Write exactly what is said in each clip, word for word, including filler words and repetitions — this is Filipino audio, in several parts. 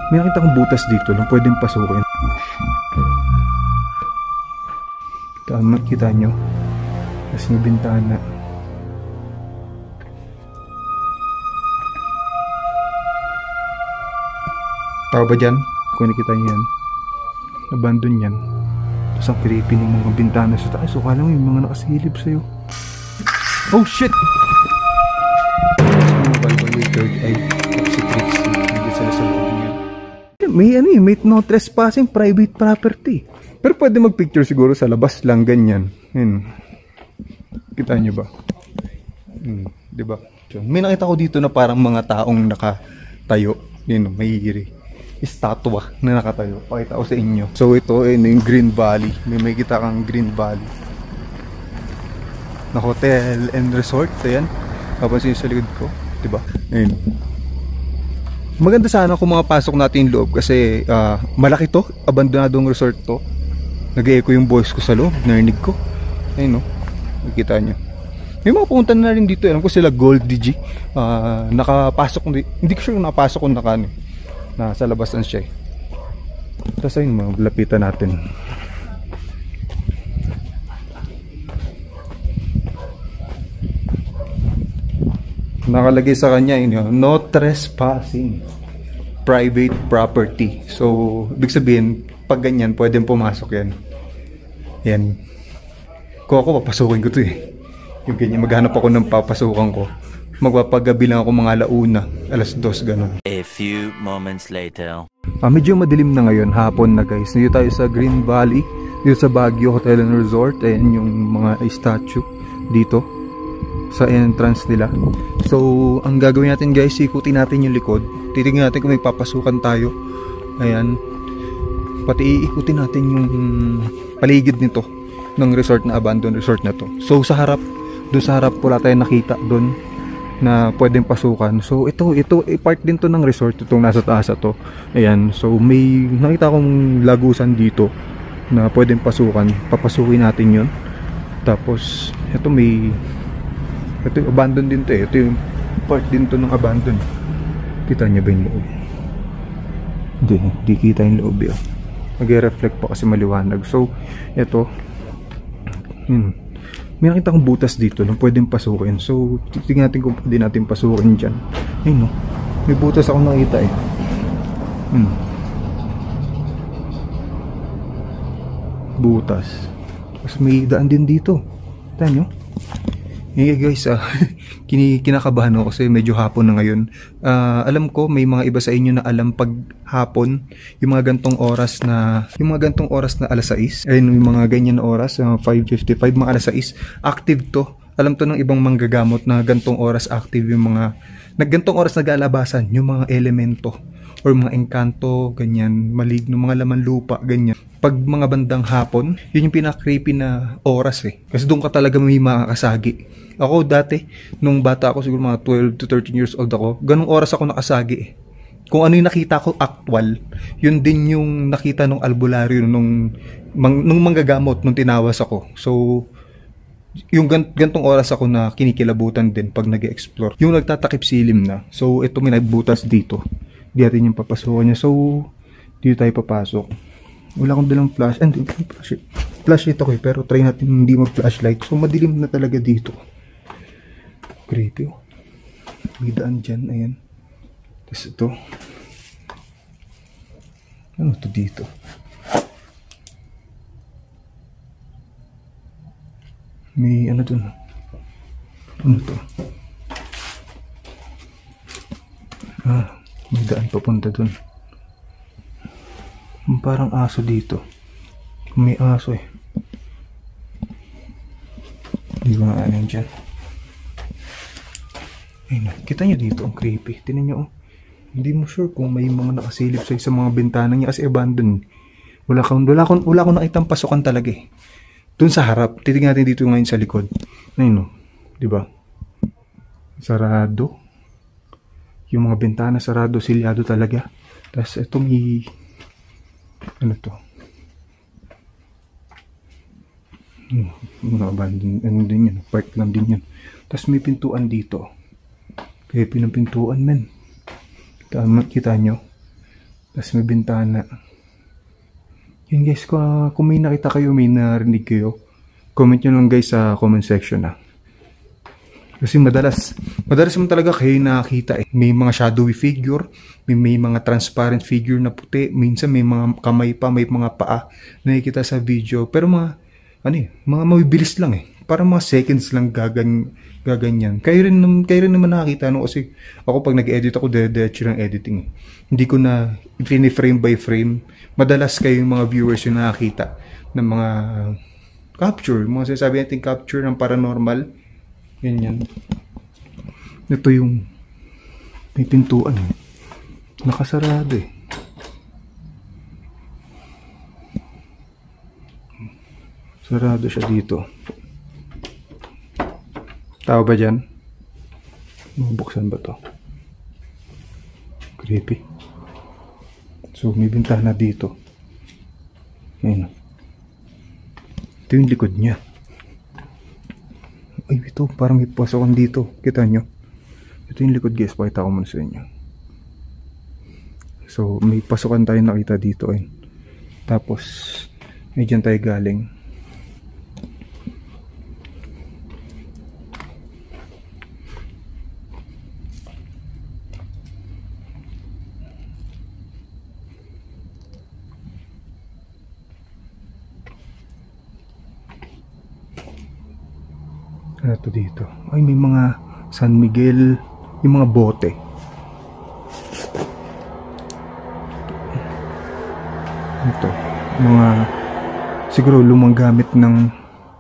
May nakita kong butas dito na pwedeng pasukin. Tama, kita nyo. Tapos may bintana. Tao ba dyan? Kung nakita nyo yan. Abandon yan. Tapos ang creepy ng mga bintana sa taas. So kala mo yung mga nakasilip sa'yo. Oh shit! Third eye. Si Trixie. Hindi sila sa loob niya. May ano eh. May no trespassing private property. Pero pwede mag-picture siguro sa labas lang. Ganyan. Yun. Kita nyo ba? Hmm. Diba? So, may nakita ko dito na parang mga taong nakatayo. Yun. May estatwa na nakatayo. Pakita ko sa inyo. So ito ay yung Green Valley. May may kita kang Green Valley na hotel and resort. Ayan. Tapos yung sa likod ko. Diba? Ayun. Maganda sana kung makapasok natin yung loob kasi uh, malaki to. Abandonadong resort to. Nag-echo yung voice ko sa loob. Narinig ko. Ayun no. Nakikita nyo. May mga pumunta na rin dito. Alam ko sila Gold D G. Uh, nakapasok. Hindi, hindi ko sure kung nakapasok kung naka ano. Nasa labasan siya eh. Tapos ayun, maglapitan natin. Nakalagay sa kanya yun, no trespassing private property. So ibig sabihin pag ganyan pwedeng pumasok yan. Yan. Kung ako papasukin ko to eh. Yung ganyan, maghanap ako ng papasukan ko. Magpapagabi lang ako mga alauna, alas dos ganun. A few moments later. Ah, medyo madilim na ngayon, hapon na guys. Dito tayo sa Green Valley, dito sa Baguio Hotel and Resort. Ayan yung mga statue dito sa entrance nila. So, ang gagawin natin guys, ikutin natin yung likod. Titignan natin kung may papasukan tayo. Ayan. Pati iikutin natin yung paligid nito ng resort na abandoned resort na to. So, sa harap, doon sa harap wala tayong nakita doon na pwedeng pasukan. So ito, ito eh, part din to ng resort, itong nasa taas to. Ayan, so may nakita akong lagusan dito na pwedeng pasukan. Papasukin natin yun. Tapos ito may ito yung abandon din to eh. Ito yung part din to ng abandon. Kita niya ba yung loob? Hindi, hindi kita yung loob yun. Mag-reflect pa kasi maliwanag. So ito yun. May nakita kong butas dito na pwedeng pasukin. So, titignan natin kung pwede natin pasukin dyan. Ayun no. May butas akong nakita eh. Hmm. Butas. Tapos may daan din dito. Tignan nyo. Hey guys, ah, kinakabahan ako kasi medyo hapon na ngayon. Uh, alam ko may mga iba sa inyo na alam pag hapon, yung mga gantong oras na, yung mga gantong oras na alas sais. Ayun, yung mga ganyan na oras, uh, five fifty-five, mga alas sais, active to. Alam to ng ibang manggagamot na gantong oras active yung mga, naggantong oras nag-aalabasan, yung mga elemento or mga engkanto, ganyan, maligno, mga laman lupa, ganyan. Pag mga bandang hapon, yun yung pinaka-creepy na oras eh. Kasi doon ka talaga may makakasagi. Ako dati, nung bata ako, siguro mga twelve to thirteen years old ako, ganung oras ako nakasagi eh. Kung ano yung nakita ko actual, yun din yung nakita nung albularyo nung, mang, nung manggagamot nung tinawas ako. So, yung gantong oras ako na kinikilabutan din pag nag-explore. Yung nagtatakip silim na. So, ito may nagbutas dito. Di natin yung papasukan niya. So, dito tayo papasok. Wala akong dalang flash. And, flash, flashlight ako eh. Pero try natin hindi mag-flashlight. So, madilim na talaga dito. Creepy oh. May daan dyan. Ayan. Tapos ito. Ano to dito? May ano dun? Ano to? Ah, may daan papunta dun. Parang aso dito. May aso eh. Hindi ko na ano yun dyan. Ayun, kita nyo dito ang creepy. Tinan nyo oh. Hindi mo sure kung may mga nakasilip sa sa mga bintana niya kasi abandoned. Wala akong wala akong wala akong nakitang pasukan talaga eh. Doon sa harap, titingnan natin dito ngayon sa likod. Ayun oh. 'Di ba? Sarado. Yung mga bintana sarado, silyado talaga. Tapos ito may ano to? Hmm, mga abandon, ano din yan, park lang din yan. Tapos may pintuan dito. Kaya pinang pintuan men. Tama, kita nyo. Tapos may bintana. Yun guys, kung, kung may nakita kayo, may narinig kayo, comment nyo lang guys sa comment section ha. Kasi madalas, madalas mo talaga kayo nakakita eh. May mga shadowy figure, may, may mga transparent figure na puti, minsan may mga kamay pa, may mga paa na nakikita sa video. Pero mga, ano eh, mga mabibilis lang eh. Para mga seconds lang gagan, gaganyan. Kayo rin, kayo rin naman nakakita no? Kasi ako pag nag-edit ako, dire-diretso ng editing eh. Hindi ko na frame by frame. Madalas kayo yung mga viewers yung nakakita ng mga capture, mga sinasabi natin capture ng paranormal. Yan yan. Ito yung may pintuan eh. Nakasarado eh. Sarado siya dito. Tao ba dyan? Buksan ba to? Creepy. So may bintana dito. Ayun. Ito yung likod niya. Ay, ito, parang may pasokan dito. Kita nyo? Ito yung likod guys, pakita ko muna sa inyo. So, may pasokan tayo nakita dito eh. Tapos, may dyan tayo galing. Ano to dito? Ay, may mga San Miguel, yung mga bote. Ito, mga siguro lumang gamit ng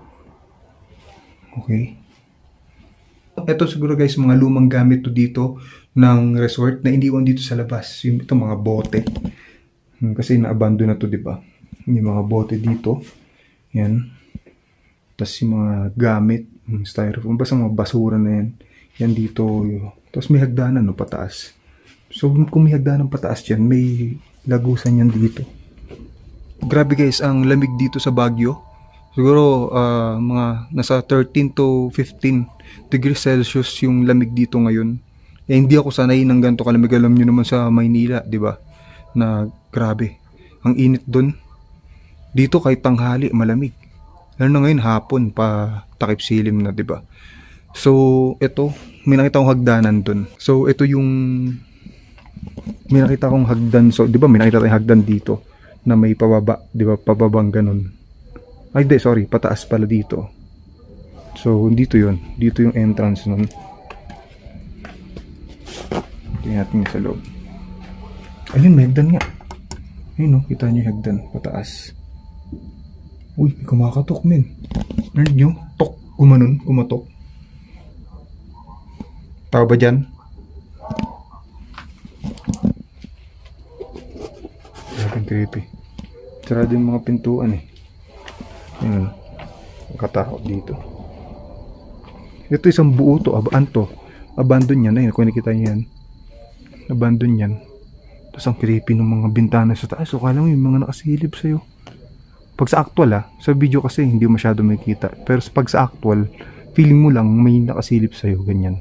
okay. Ito siguro guys, mga lumang gamit to dito ng resort na iniwan dito sa labas. Yung ito mga bote. Kasi na-abandon na to, di ba? Yung mga bote dito. Yan. Tapos yung mga gamit, styrofoam, basta mga basura na yan. Yan dito. Tapos may hagdanan no, pataas. So kung may hagdanan pataas dyan, may lagusan yan dito. Grabe guys, ang lamig dito sa Baguio. Siguro uh, mga nasa thirteen to fifteen degrees Celsius yung lamig dito ngayon. Eh, hindi ako sanay ng ganito kalamig. Alam nyo naman sa Maynila, di ba? Na grabe. Ang init doon. Dito kahit tanghali, malamig. Lalo na ngayon hapon pa takip silim na, 'di ba? So, ito, may nakita akong hagdanan doon. So, ito yung may nakita akong hagdan. So, 'di ba, may nakita tayong hagdan dito na may pababa, 'di ba? Pababang ganun. Ay, di, sorry, pataas pala dito. So, dito 'yun. Dito yung entrance nun. Tingnan natin sa loob. Ayun, may hagdan nga. Ayun, no, kita niyo yung hagdan pataas. Uy, may kumakatok men. Narinig nyo? Tok. Kumanon. Kumatok. Tao ba dyan? Grabe creepy. Sarado yung mga pintuan eh. Ayun. Nakatakot dito. Ito isang buo to. Abaan to. Abandon yan. Ayun, kung nakita nyo yan. Abandon yan. Tapos ang creepy ng mga bintana sa taas. So kala mo yung mga nakasilip sa'yo. Pag sa actual ah, sa video kasi hindi masyado makikita. Pero pag sa actual, feeling mo lang may nakasilip sa'yo, ganyan.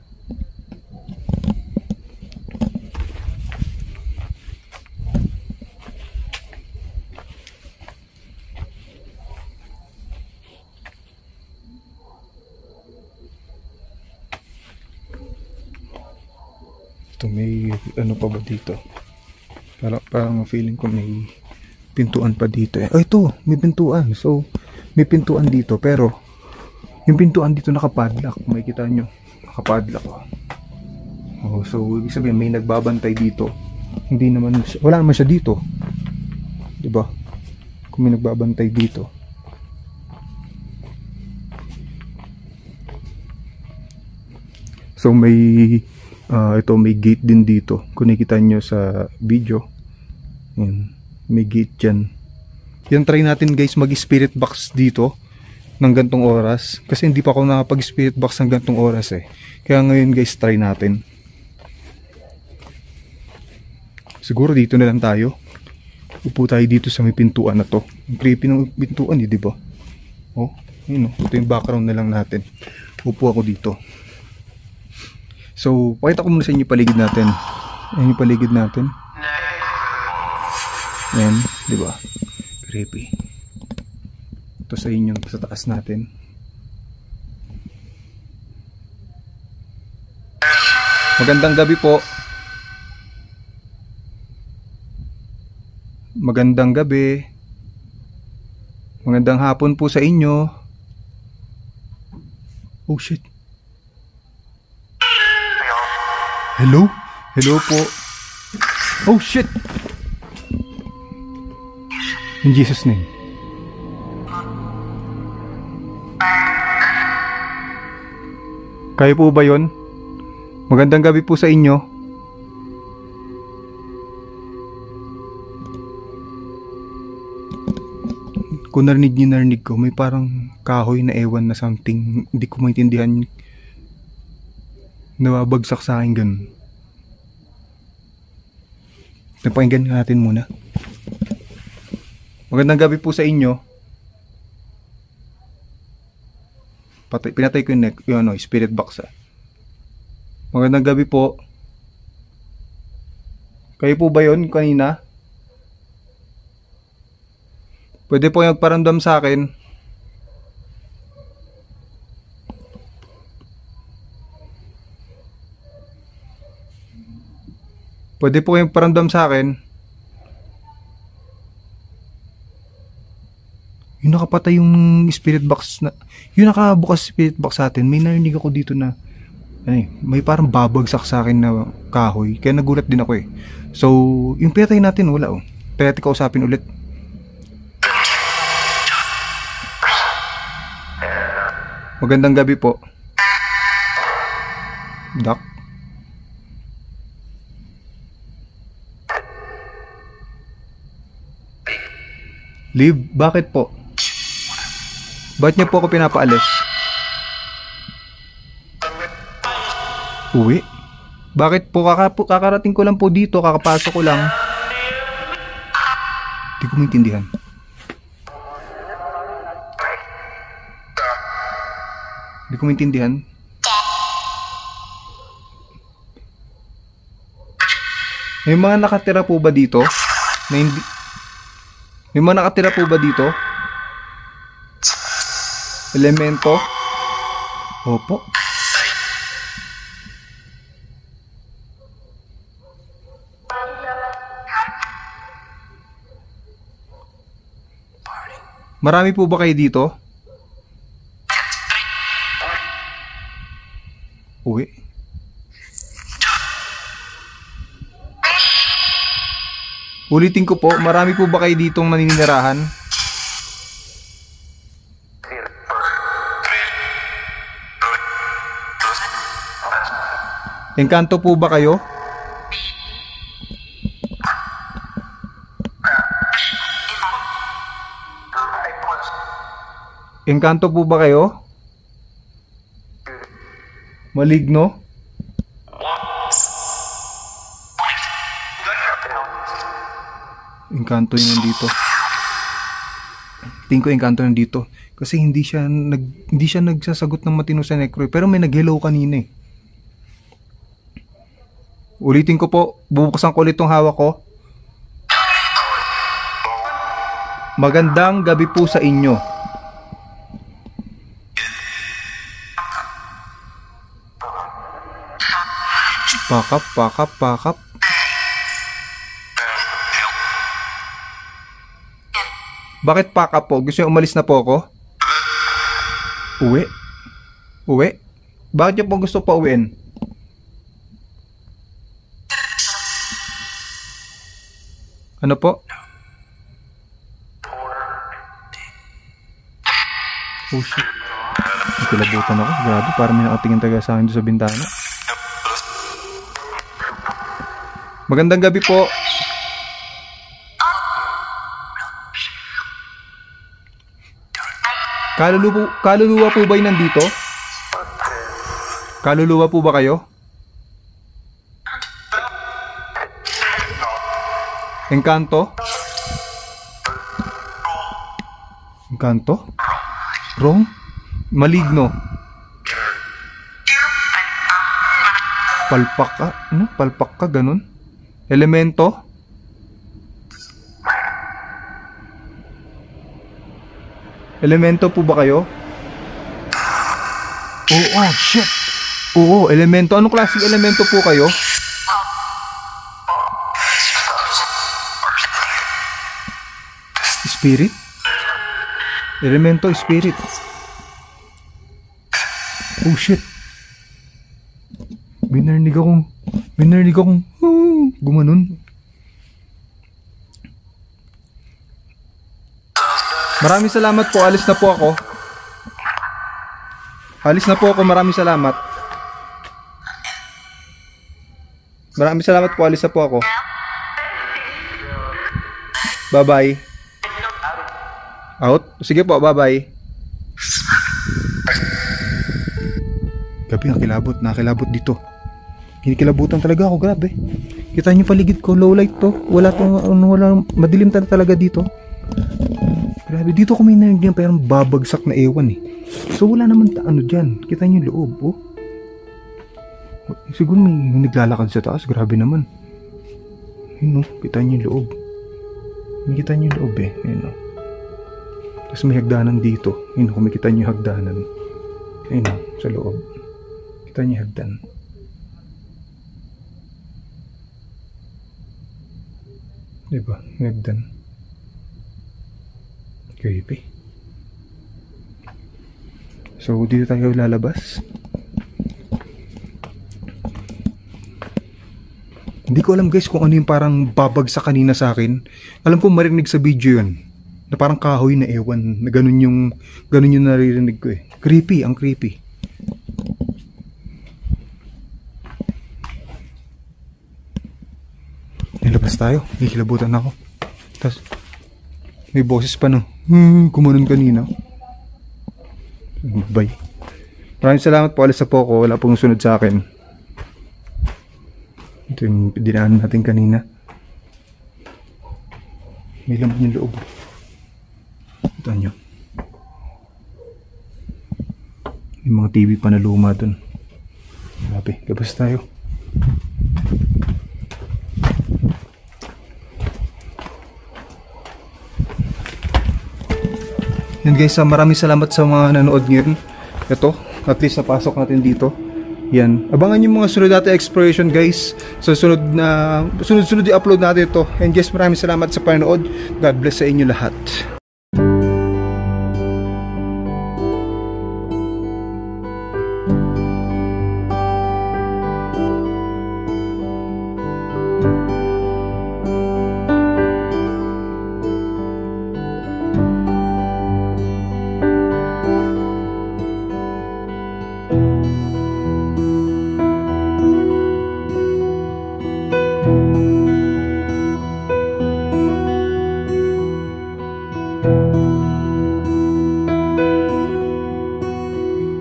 Ito may ano pa ba dito? Parang, parang feeling ko may pintuan pa dito eh. Oh, ito, may pintuan. So, may pintuan dito pero yung pintuan dito nakapadlock. Makikita nyo, nakapadlock. Oh, so ibig sabihin may nagbabantay dito. Hindi naman siya, wala naman siya dito. 'Di ba? Kung may nagbabantay dito. So may uh, ito may gate din dito. Kung nakita nyo sa video. Yan. May gate dyan. Yan, try natin guys mag spirit box dito ng gantong oras. Kasi hindi pa ako nakapag spirit box ng gantong oras eh. Kaya ngayon guys, try natin. Siguro dito na lang tayo. Upo tayo dito sa may pintuan na to. Ang creepy ng pintuan eh, di ba? Oh, yun oh. Ito yung background na lang natin. Upo ako dito. So, pakita ko muna sa inyo paligid natin. Ayan yung paligid natin. Ayan, di ba? Creepy. Ito sa inyo, sa taas natin. Magandang gabi po. Magandang gabi. Magandang hapon po sa inyo. Oh shit. Hello? Hello po. Oh shit. In Jesus' name. Kayo po ba yon? Magandang gabi po sa inyo. Kung narinig niyo, narinig ko, may parang kahoy na ewan na something. Hindi ko maintindihan. Nawabagsak sa akin ganun. Napakinggan natin muna. Magandang gabi po sa inyo. Patay, pinatay ko yung, neck, yung ano, spirit box. Ah. Magandang gabi po. Kayo po ba yun kanina? Pwede po yung magparamdam sa akin. Pwede po yung paramdam sa akin. Yung nakapatay yung spirit box na, yung nakabukas spirit box sa atin, may narinig ako dito na ano, may parang babagsak sa akin na kahoy. Kaya nagulat din ako eh. So, yung pinatay natin wala oh. Pwede ko usapin ulit. Magandang gabi po. Doc. Leave? Bakit po? Bakit niyo po ako pinapaalis? Uwi? Bakit po? Kaka kakarating ko lang po dito. Kakapasok ko lang. Hindi ko maintindihan. Hindi ko maintindihan. May mga nakatira po ba dito? Na hindi... May mga nakatira po ba dito? Elemento? Opo. Marami po ba kayo dito? Uwi. Ulitin ko po, marami po ba kayo ditong naninirahan? Engkanto po ba kayo? Engkanto po ba kayo? Maligno? Engkanto yun nandito. Tingin ko engkanto nandito. Kasi hindi siya nag hindi siya nagsasagot ng matino sa necro. Pero may nag-hello kanina eh. Ulitin ko po. Bubuksan ko ulit tong hawak ko. Magandang gabi po sa inyo. Pakap, pakap, pakap. Bakit pakap po? Gusto niyo umalis na po ako? Uwi? Uwi? Bakit niyo po gusto pa uwiin? Ano po? Oh shit. Nakilabutan ako. Grabe, parang may nakatingin taga sa akin doon sa bintana. Magandang gabi po. Kaluluwa, kaluluwa po ba yung nandito? Kaluluwa po ba kayo? Engkanto? Engkanto? Wrong? Maligno? Palpak ka? Ano? Palpak ka? Ganun? Elemento? Elemento po ba kayo? Oo, oh, shit. Oo, elemento. Anong klaseng elemento po kayo? Spirit? Elemento, spirit. Oh shit. May narinig akong, may narinig akong, oh, gumanon. Maraming salamat po, alis na po ako. Alis na po ako, maraming salamat. Maraming salamat po, alis na po ako. Bye bye. Out? Sige po, bye bye. Gabi, nakilabot, nakilabot dito. Kinikilabutan talaga ako, grabe. Kita niyo paligid ko, low light to. Wala tong, ano, wala, madilim talaga dito. Grabe, dito ko may narinig yan, parang babagsak na ewan eh. So wala naman ta ano dyan. Kita niyo yung loob, oh. Siguro may, may naglalakad sa taas, grabe naman. Ayun, oh, kita niyo yung loob. May kita niyo yung loob eh, ayun, oh. Tapos may hagdanan dito. Ayun, kung makita niyo yung hagdanan. Ayun, oh, sa loob. Kita niyo yung hagdan. Diba? May hagdan. Creepy. So, dito tayo lalabas. Hindi ko alam guys kung ano yung parang babagsak kanina sa akin. Alam ko marinig sa video yun. Na parang kahoy na ewan. Na ganun yung, ganun yung naririnig ko eh. Creepy, ang creepy. Nilabas tayo. Hihilabutan ako. Tapos, may boses pa no. Hmm, kumanon kanina. Bye. Maraming salamat po. Alis na po ako. Wala pong sunod sa akin. Ito yung dinaanan natin kanina. May laman yung loob. Ito nyo. May mga T V pa na luma dun. Grabe. Labas tayo. Yan guys, uh, maraming salamat sa mga nanood ngayon. Ito, at least napasok natin dito. Yan. Abangan yung mga sunod natin exploration guys. Sa so, sunod na sunod-sunod i-upload natin ito. And guys, maraming salamat sa panonood. God bless sa inyo lahat.